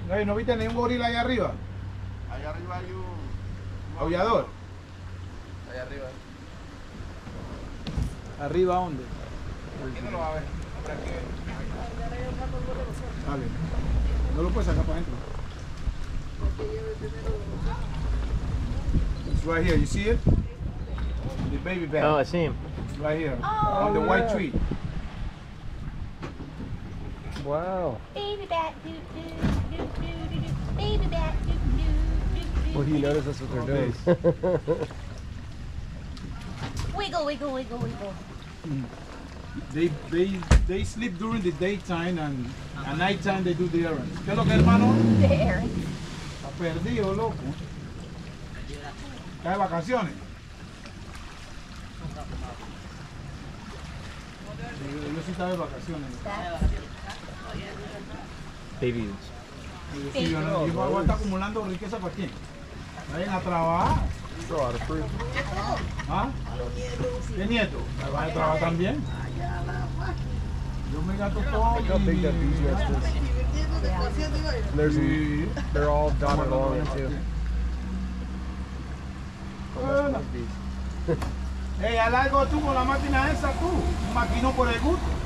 No, ¿no viste ningún gorila allá arriba? Allá arriba hay un ¿Aullador? Allá arriba. ¿Arriba dónde? Aquí no lo va a ver. Habrá que... Vale. No lo puedes sacar para adentro. It's right here. You see it? The baby bat. Oh, I see him. It's right here. On the white tree. Wow. Baby bat, doo doo doo doo doo doo. Baby bat, doo doo doo doo. Well, he noticed that's what they're doing. Wiggle, wiggle, wiggle, wiggle. They sleep during the daytime and at nighttime they do the errands. ¿Qué es lo que, hermano? There. Está perdido, loco. Está de vacaciones. Yo sí estaba de vacaciones. Babies. Yo voy a estar acumulando riqueza para quién. Vayan a trabajar. Throw out a fruit. ¿Ah? ¿Qué nieto? ¿Vas a trabajar también? Yo me gasto todo. Look how big that bee's nest is. And there's Sí. they're all dotted along it too. Ey, haz algo tú con la máquina esa, tú. Un maquinón por el gusto.